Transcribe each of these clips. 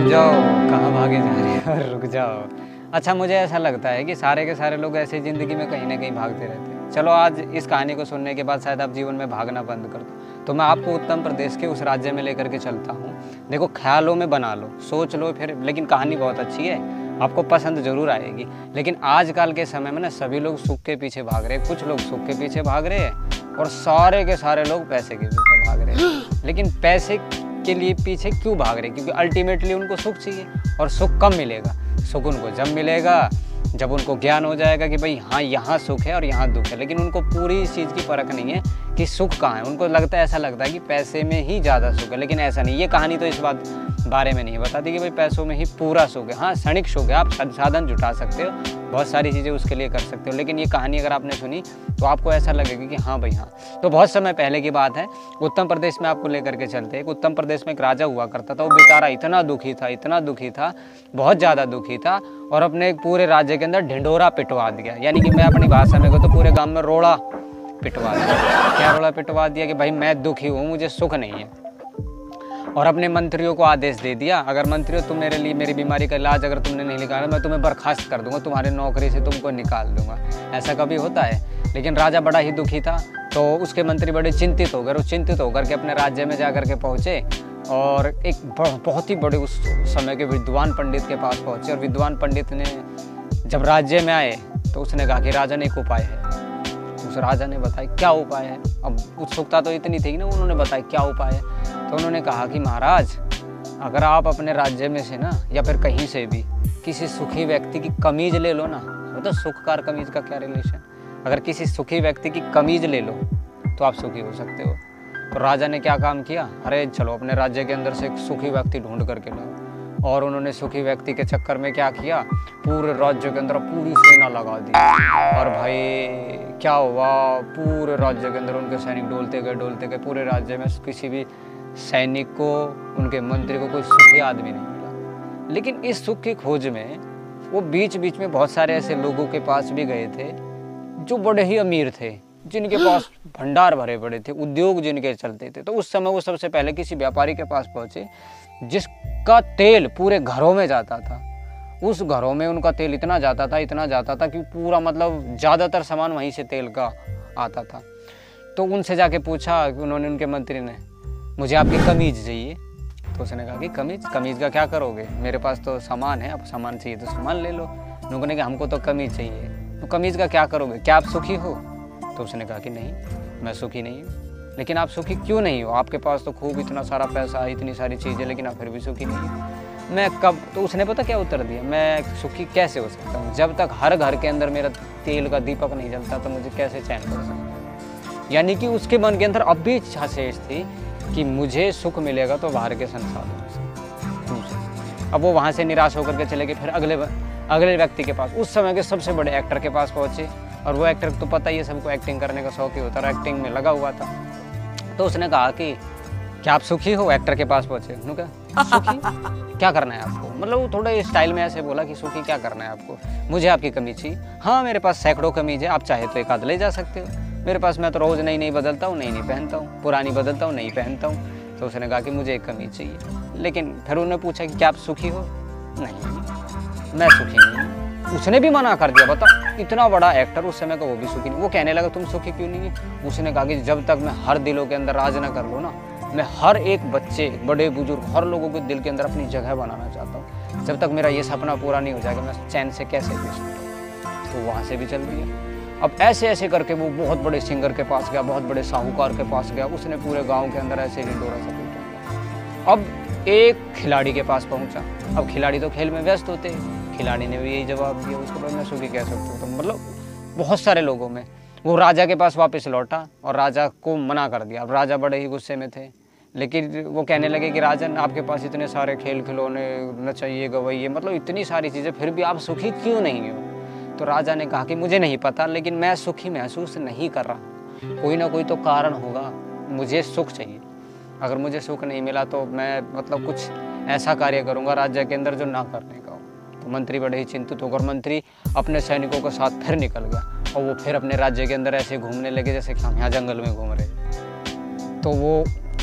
जाओ, कहाँ भागे जा रहे हो, रुक जाओ। अच्छा, मुझे ऐसा लगता है कि सारे के सारे लोग ऐसे ज़िंदगी में कहीं ना कहीं भागते रहते हैं। चलो, आज इस कहानी को सुनने के बाद शायद आप जीवन में भागना बंद कर दो, तो मैं आपको उत्तर प्रदेश के उस राज्य में लेकर के चलता हूँ। देखो, ख्यालों में बना लो, सोच लो फिर, लेकिन कहानी बहुत अच्छी है, आपको पसंद ज़रूर आएगी। लेकिन आजकल के समय में ना सभी लोग सुख के पीछे भाग रहे हैं। कुछ लोग सुख के पीछे भाग रहे हैं और सारे के सारे लोग पैसे के पीछे भाग रहे हैं। लेकिन पैसे के लिए पीछे क्यों भाग रहे हैं? क्योंकि अल्टीमेटली उनको सुख चाहिए, और सुख कब मिलेगा? सुख उनको जब मिलेगा जब उनको ज्ञान हो जाएगा कि भाई हाँ, यहाँ सुख है और यहाँ दुख है। लेकिन उनको पूरी इस चीज़ की परख नहीं है कि सुख कहाँ है। उनको लगता है, ऐसा लगता है कि पैसे में ही ज़्यादा सुख है, लेकिन ऐसा नहीं। ये कहानी तो इस बारे में नहीं बताती कि भाई पैसों में ही पूरा सुख है। हाँ, क्षणिक सुख है, आप साधन जुटा सकते हो, बहुत सारी चीज़ें उसके लिए कर सकते हो। लेकिन ये कहानी अगर आपने सुनी तो आपको ऐसा लगेगा कि हाँ भाई हाँ। तो बहुत समय पहले की बात है, उत्तर प्रदेश में आपको लेकर के चलते हैं। उत्तर प्रदेश में एक राजा हुआ करता था। वो बेचारा इतना दुखी था, बहुत ज़्यादा दुखी था, और अपने पूरे राज्य के अंदर ढिंढोरा पिटवा दिया। यानी कि मैं अपनी भाषा में कहूँ तो पूरे गाँव में रोड़ा पिटवा दिया। क्या रोड़ा पिटवा दिया? कि भाई मैं दुखी हूँ, मुझे सुख नहीं है। और अपने मंत्रियों को आदेश दे दिया, अगर मंत्रियों तुम मेरे लिए मेरी बीमारी का इलाज अगर तुमने नहीं निकाला, मैं तुम्हें बर्खास्त कर दूंगा, तुम्हारी नौकरी से तुमको निकाल दूंगा। ऐसा कभी होता है? लेकिन राजा बड़ा ही दुखी था, तो उसके मंत्री बड़े चिंतित हो गए। वो चिंतित होकर के अपने राज्य में जा कर के पहुँचे और एक बहुत ही बड़े उस समय के विद्वान पंडित के पास पहुँचे। और विद्वान पंडित ने जब राज्य में आए तो उसने कहा कि राजन, एक उपाय है। उस राजा ने बताया क्या उपाय है। अब उत्सुकता तो इतनी थी ना, उन्होंने बताया क्या उपाय है। तो उन्होंने कहा कि महाराज, अगर आप अपने राज्य में से ना या फिर कहीं से भी किसी सुखी व्यक्ति की कमीज ले लो ना, मतलब सुख का और कमीज का क्या रिलेशन, अगर किसी सुखी व्यक्ति की कमीज ले लो तो आप सुखी हो सकते हो। तो राजा ने क्या काम किया, अरे चलो अपने राज्य के अंदर से एक सुखी व्यक्ति ढूंढ करके लाओ। और उन्होंने सुखी व्यक्ति के चक्कर में क्या किया, पूरे राज्य के अंदर पूरी सेना लगा दी। और भाई क्या हुआ, पूरे राज्य के अंदर उनके सैनिक डोलते गए। पूरे राज्य में किसी भी सैनिक को, उनके मंत्री को कोई सुखी आदमी नहीं मिला। लेकिन इस सुख की खोज में वो बीच बीच में बहुत सारे ऐसे लोगों के पास भी गए थे जो बड़े ही अमीर थे, जिनके पास भंडार भरे पड़े थे, उद्योग जिनके चलते थे। तो उस समय वो सबसे पहले किसी व्यापारी के पास पहुंचे जिसका तेल पूरे घरों में जाता था। उस घरों में उनका तेल इतना जाता था कि पूरा मतलब ज़्यादातर सामान वहीं से तेल का आता था। तो उनसे जाके पूछा कि उन्होंने, उनके मंत्री ने, मुझे आपकी कमीज चाहिए। तो उसने कहा कि कमीज का क्या करोगे, मेरे पास तो सामान है, अब सामान चाहिए तो सामान ले लो। उन्होंने कहा हमको तो कमीज चाहिए। तो कमीज का क्या करोगे, क्या आप सुखी हो? तो उसने कहा कि नहीं, मैं सुखी नहीं हूँ। लेकिन आप सुखी क्यों नहीं हो? आपके पास तो खूब इतना सारा पैसा है, इतनी सारी चीज़ें, लेकिन आप फिर भी सुखी नहीं हो। मैं कब? तो उसने पता क्या उत्तर दिया, मैं सुखी कैसे हो सकता हूँ, जब तक हर घर के अंदर मेरा तेल का दीपक नहीं जलता तो मुझे कैसे चैन कर सकता है। यानी कि उसके मन के अंदर अब भी इच्छा शेष थी कि मुझे सुख मिलेगा तो बाहर के संसाधनों से। अब वो वहाँ से निराश होकर के चले गए। फिर अगले व्यक्ति के पास, उस समय के सबसे बड़े एक्टर के पास पहुँचे। और वो एक्टर तो पता ही है सबको, एक्टिंग करने का शौक ही होता है, एक्टिंग में लगा हुआ था। तो उसने कहा कि क्या आप सुखी हो? एक्टर के पास पहुँचे, उन्होंने कहा सुखी क्या करना है आपको? मतलब वो थोड़े स्टाइल में ऐसे बोला कि सुखी क्या करना है आपको, मुझे आपकी कमीज चाहिए। हाँ, मेरे पास सैकड़ों कमीज है, आप चाहे तो एक आध ले जा सकते हो मेरे पास, मैं तो रोज़ नई बदलता हूँ, नई पहनता हूँ, पुरानी बदलता हूँ, नई पहनता हूँ। तो उसने कहा कि मुझे एक कमीज चाहिए। लेकिन फिर उन्होंने पूछा कि क्या आप सुखी हो? नहीं, मैं सुखी नहीं हूँ। उसने भी मना कर दिया। बता, इतना बड़ा एक्टर उस समय का, वो भी सुखी नहीं। वो कहने लगा तुम सुखी क्यों नहीं है? उसने कहा कि जब तक मैं हर दिलों के अंदर राज ना कर लूँ ना, मैं हर एक बच्चे, बड़े बुजुर्ग, हर लोगों के दिल के अंदर अपनी जगह बनाना चाहता हूँ। जब तक मेरा ये सपना पूरा नहीं हो जाएगा, मैं चैन से कैसे जी सकूँ? तो वहाँ से भी चल दिया। अब ऐसे ऐसे करके वो बहुत बड़े सिंगर के पास गया, बहुत बड़े साहूकार के पास गया। उसने पूरे गाँव के अंदर ऐसे ढिंढोरा सा पीटा। अब एक खिलाड़ी के पास पहुँचा। अब खिलाड़ी तो खेल में व्यस्त होते हैं, खिलाड़ी ने भी यही जवाब दिया उसको, मैं सुखी कह सकता हूँ। तो मतलब बहुत सारे लोगों में वो राजा के पास वापस लौटा और राजा को मना कर दिया। अब राजा बड़े ही गुस्से में थे, लेकिन वो कहने लगे कि राजन, आपके पास इतने सारे खेल खिलौने, नचाइए गवाइए, मतलब इतनी सारी चीज़ें, फिर भी आप सुखी क्यों नहीं हो? तो राजा ने कहा कि मुझे नहीं पता, लेकिन मैं सुखी महसूस नहीं कर रहा। कोई ना कोई तो कारण होगा, मुझे सुख चाहिए। अगर मुझे सुख नहीं मिला तो मैं मतलब कुछ ऐसा कार्य करूँगा राज्य के अंदर जो ना करने का हो। तो मंत्री बड़े ही चिंतित होकर मंत्री अपने सैनिकों के साथ फिर निकल गया और वो फिर अपने राज्य के अंदर ऐसे घूमने लगे जैसे कि हम यहाँ जंगल में घूम रहे हैं। तो वो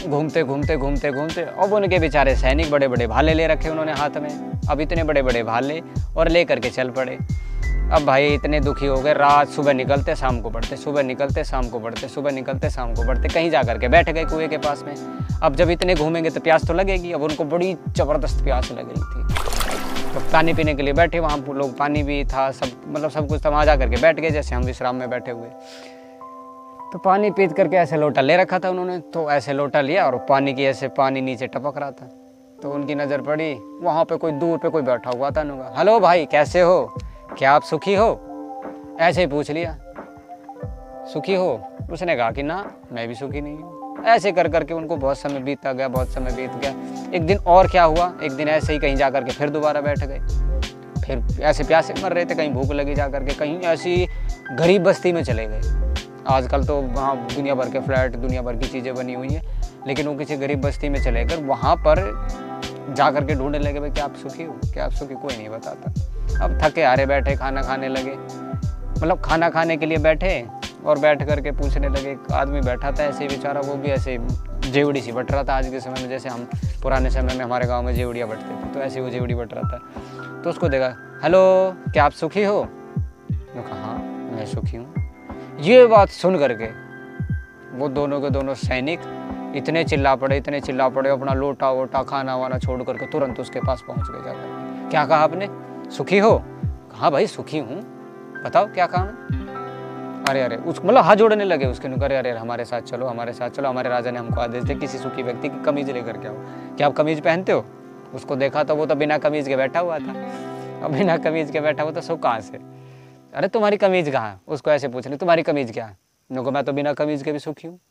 घूमते घूमते घूमते घूमते, अब उनके बेचारे सैनिक बड़े बड़े भाले ले रखे उन्होंने हाथ में। अब इतने बड़े बड़े भाले और ले करके चल पड़े। अब भाई इतने दुखी हो गए, रात सुबह निकलते शाम को पढ़ते, सुबह निकलते शाम को पढ़ते, सुबह निकलते शाम को पढ़ते, कहीं जा करके बैठ गए कुएं के पास में। अब जब इतने घूमेंगे तो प्यास तो लगेगी। अब उनको बड़ी ज़बरदस्त प्यास लग रही थी, तो पानी पीने के लिए बैठे। वहाँ लोग, पानी भी था, सब मतलब सब कुछ था। वहाँ जा करके बैठ गए जैसे हम विश्राम में बैठे हुए। तो पानी पीत करके ऐसे लोटा ले रखा था उन्होंने, तो ऐसे लोटा लिया और पानी की ऐसे पानी नीचे टपक रहा था। तो उनकी नज़र पड़ी, वहाँ पे कोई दूर पे कोई बैठा हुआ था। उन्होंने कहा, हेलो भाई कैसे हो, क्या आप सुखी हो? ऐसे ही पूछ लिया, सुखी हो? उसने कहा कि ना मैं भी सुखी नहीं हूँ। ऐसे कर करके उनको बहुत समय बीतता गया, बहुत समय बीत गया। एक दिन और क्या हुआ, एक दिन ऐसे ही कहीं जा करके फिर दोबारा बैठ गए। फिर ऐसे प्यासे मर रहे थे, कहीं भूख लगी जा करके, कहीं ऐसी गरीब बस्ती में चले गए। आजकल तो वहाँ दुनिया भर के फ्लैट, दुनिया भर की चीज़ें बनी हुई हैं, लेकिन वो किसी गरीब बस्ती में चले गए। वहाँ पर जा करके ढूंढने लगे, भाई क्या आप सुखी हो, क्या आप सुखी? कोई नहीं बताता। अब थके हारे बैठे, खाना खाने लगे, मतलब खाना खाने के लिए बैठे और बैठ करके पूछने लगे। एक आदमी बैठा था ऐसे ही बेचारा, वो भी ऐसे जेवड़ी सी बट रहा था। आज के समय में जैसे हम पुराने समय में हमारे गाँव में जेवड़ियाँ बटते थे, तो ऐसे वो जेवड़ी बट रहा था। तो उसको देखा, हेलो क्या आप सुखी हो? मैं कहा हाँ मैं सुखी हूँ। ये बात सुन करके वो दोनों के दोनों सैनिक इतने चिल्ला पड़े, इतने चिल्ला पड़े, अपना लोटा वोटा खाना वाना छोड़ करके तुरंत उसके पास पहुंच गए जाकर। क्या कहा आपने, सुखी हो? हाँ भाई सुखी हूँ, बताओ क्या काम है? अरे अरे उस मतलब हाथ जोड़ने लगे उसके। अरे अरे हमारे साथ चलो, हमारे साथ चलो, हमारे राजा ने हमको आदेश दिया किसी सुखी व्यक्ति की कमीज लेकर के आओ। क्या आप कमीज पहनते हो? उसको देखा तो वो तो बिना कमीज के बैठा हुआ था। अब बिना कमीज के बैठा हुआ तो सुख कहाँ से? अरे तुम्हारी कमीज कहाँ है? उसको ऐसे पूछ ली, तुम्हारी कमीज क्या है? उनको मैं तो बिना कमीज के भी सुखी हूँ।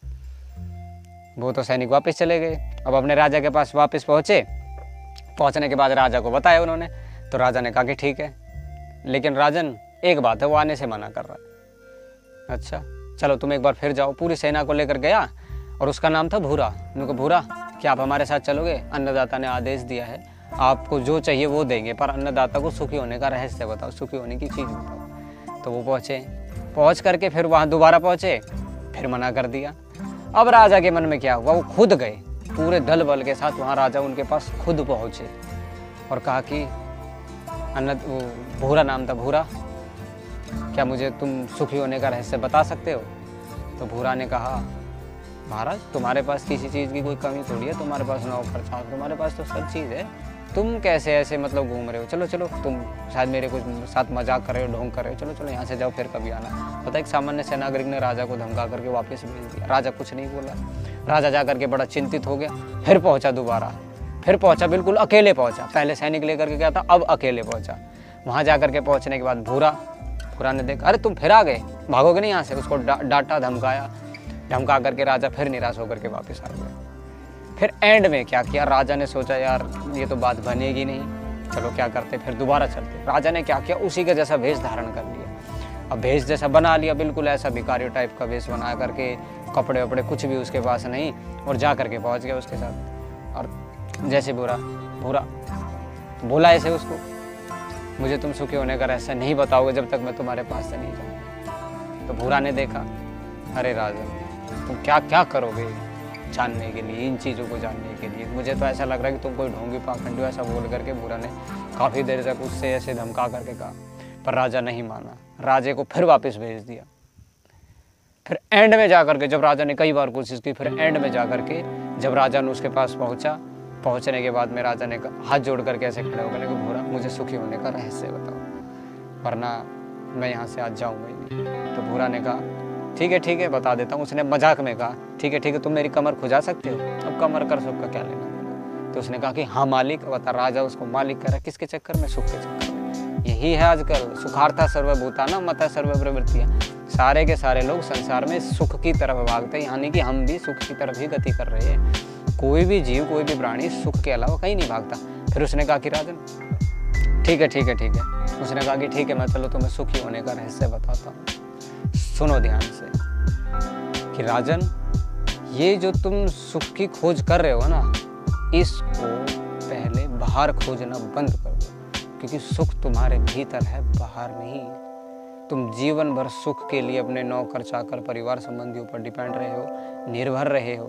वो तो सैनिक वापस चले गए। अब अपने राजा के पास वापस पहुँचे। पहुँचने के बाद राजा को बताया उन्होंने, तो राजा ने कहा कि ठीक है, लेकिन राजन एक बात है, वो आने से मना कर रहा है। अच्छा चलो तुम एक बार फिर जाओ। पूरी सेना को लेकर गया और उसका नाम था भूरा। उनको भूरा क्या आप हमारे साथ चलोगे? अन्नदाता ने आदेश दिया है, आपको जो चाहिए वो देंगे, पर अन्नदाता को सुखी होने का रहस्य बताओ, सुखी होने की चीज़ बताओ। तो वो पहुँचे, पहुँच करके फिर वहाँ दोबारा पहुँचे, फिर मना कर दिया। अब राजा के मन में क्या हुआ, वो खुद गए पूरे दल बल के साथ वहाँ। राजा उनके पास खुद पहुँचे और कहा कि भूरा नाम था, भूरा क्या मुझे तुम सुखी होने का रहस्य बता सकते हो? तो भूरा ने कहा, महाराज तुम्हारे पास किसी चीज़ की कोई कमी थोड़ी है, तुम्हारे पास नौकर चाकर, तुम्हारे पास तो सब चीज़ है, तुम कैसे ऐसे मतलब घूम रहे हो? चलो चलो, तुम शायद मेरे कुछ साथ मजाक कर रहे हो, ढोंग कर रहे हो, चलो चलो यहाँ से जाओ, फिर कभी आना। पता एक सामान्य से नागरिक ने राजा को धमका करके वापस भेज दिया। राजा कुछ नहीं बोला। राजा जा करके बड़ा चिंतित हो गया। फिर पहुँचा दोबारा, फिर पहुँचा, बिल्कुल अकेले पहुँचा। पहले सैनिक लेकर के गया था, अब अकेले पहुँचा। वहाँ जा करके पहुँचने के बाद भूरा ने देखा, अरे तुम फिर आ गए, भागोगे नहीं यहाँ से? उसको डांटा, धमकाया, धमका करके राजा फिर निराश होकर के वापस आ गया। फिर एंड में क्या किया, राजा ने सोचा यार ये तो बात बनेगी नहीं, चलो क्या करते, फिर दोबारा चलते। राजा ने क्या किया, उसी का जैसा वेश धारण कर लिया। अब वेश जैसा बना लिया, बिल्कुल ऐसा भिखारी टाइप का वेश बना करके, कपड़े वपड़े कुछ भी उसके पास नहीं, और जा करके पहुँच गया उसके साथ। और जैसे भूरा बोला ऐसे उसको, मुझे तुम सुखी होने का रहस्य नहीं बताओगे जब तक मैं तुम्हारे पास से नहीं जाऊँ। तो भूरा ने देखा, अरे राजा तुम क्या क्या करोगे जानने के लिए, इन चीज़ों को जानने के लिए? मुझे तो ऐसा लग रहा है कि तुम कोई ढोंगी पाखंडी हो। ऐसा बोल करके भूरा ने काफ़ी देर तक उससे ऐसे धमका करके कहा, पर राजा नहीं माना। राजे को फिर वापस भेज दिया। फिर एंड में जा करके, जब राजा ने कई बार कोशिश की, फिर एंड में जा करके जब राजा ने उसके पास पहुँचा, पहुँचने के बाद में राजा ने हाथ जोड़ करके ऐसे खड़े होकर कि भूरा मुझे सुखी होने का रहस्य बताओ, वरना मैं यहाँ से आज जाऊँगा ही नहीं। तो भूरा ने कहा ठीक है बता देता हूँ। उसने मजाक में कहा ठीक है तुम मेरी कमर खुजा सकते हो? अब कमर कर सुख का क्या लेना? तो उसने कहा कि हाँ मालिक। बता, राजा उसको मालिक कह रहा, किसके चक्कर में? सुख के चक्कर में। यही है आजकल, सुखार्था सर्वभूतानां मता सर्व प्रवृत्तियां। सारे के सारे लोग संसार में सुख की तरफ भागते हैं, यानी कि हम भी सुख की तरफ ही गति कर रहे हैं। कोई भी जीव, कोई भी प्राणी सुख के अलावा कहीं नहीं भागता। फिर उसने कहा कि राजन ठीक है। उसने कहा कि ठीक है, मैं चलो तुम्हें सुखी होने का रहस्य बताता हूँ, सुनो ध्यान से। कि राजन, ये जो तुम सुख की खोज कर रहे हो ना, इसको पहले बाहर खोजना बंद कर दो, क्योंकि सुख तुम्हारे भीतर है, बाहर नहीं। तुम जीवन भर सुख के लिए अपने नौकर चाकर, परिवार संबंधियों पर डिपेंड रहे हो, निर्भर रहे हो,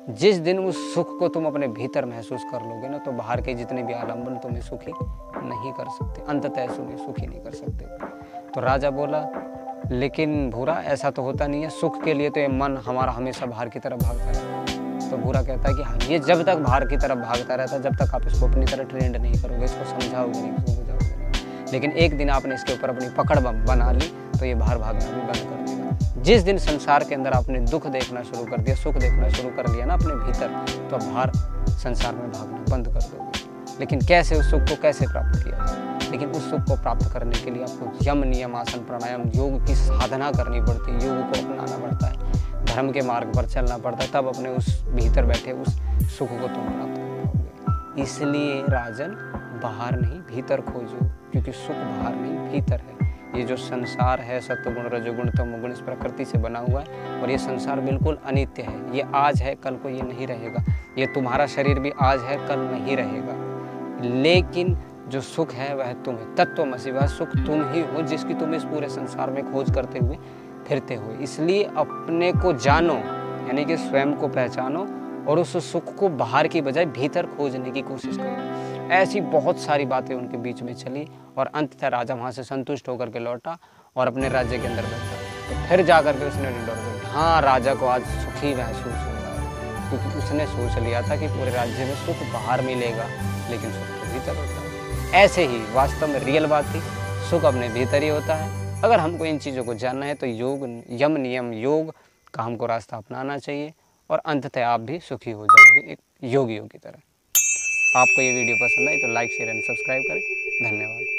जिस दिन उस सुख को तुम अपने भीतर महसूस कर लोगे ना, तो बाहर के जितने भी आलम्बन तुम्हें सुखी नहीं कर सकते, अंततः तुम्हें सुखी नहीं कर सकते। तो राजा बोला, लेकिन भूरा ऐसा तो होता नहीं है, सुख के लिए तो ये मन हमारा हमेशा बाहर की तरफ भागता रहता है। तो भूरा कहता है कि हाँ, ये जब तक बाहर की तरफ भागता रहता है, जब तक आप इसको अपनी तरह ट्रेंड नहीं करोगे, इसको समझाओगे नहीं, इसको बुझाओगे नहीं, लेकिन एक दिन आपने इसके ऊपर अपनी पकड़ बना ली तो ये बाहर भागना भी बंद कर देगा। जिस दिन संसार के अंदर आपने दुख देखना शुरू कर दिया, सुख देखना शुरू कर लिया ना अपने भीतर, तो आप बाहर संसार में भागना बंद कर दोगे। लेकिन कैसे उस सुख को कैसे प्राप्त किया जाए? लेकिन उस सुख को प्राप्त करने के लिए आपको यम नियम आसन प्राणायाम योग की साधना करनी पड़ती है, योग को अपनाना पड़ता है, धर्म के मार्ग पर चलना पड़ता है, तब अपने उस भीतर बैठे उस सुख को तुम प्राप्त कर पाओगे। इसलिए राजन, बाहर नहीं भीतर खोजो, क्योंकि सुख बाहर नहीं भीतर है। ये जो संसार है सत्वगुण रजोगुण तमोगुण इस प्रकृति से बना हुआ है, और ये संसार बिल्कुल अनित्य है। ये आज है, कल को ये नहीं रहेगा। ये तुम्हारा शरीर भी आज है, कल नहीं रहेगा। लेकिन जो सुख है वह तुम है, तत्वमसि, वह सुख तुम ही हो, जिसकी तुम इस पूरे संसार में खोज करते हुए फिरते हो। इसलिए अपने को जानो, यानी कि स्वयं को पहचानो, और उस सुख को बाहर की बजाय भीतर खोजने की कोशिश करो। ऐसी बहुत सारी बातें उनके बीच में चली, और अंततः राजा वहाँ से संतुष्ट होकर के लौटा और अपने राज्य के अंदर बैठा। तो फिर जाकर के उसने डर गया, हाँ, राजा को आज सुखी महसूस हो रहा है, क्योंकि उसने सोच लिया था कि पूरे राज्य में सुख बाहर मिलेगा, लेकिन सुख तो भीतर होता है। ऐसे ही वास्तव में रियल बात थी, सुख अपने भीतर ही होता है। अगर हमको इन चीज़ों को जानना है तो योग, यम नियम योग का हमको रास्ता अपनाना चाहिए, और अंततः आप भी सुखी हो जाओगे एक योगियों की तरह। आपको ये वीडियो पसंद आई तो लाइक शेयर एंड सब्सक्राइब करें। धन्यवाद।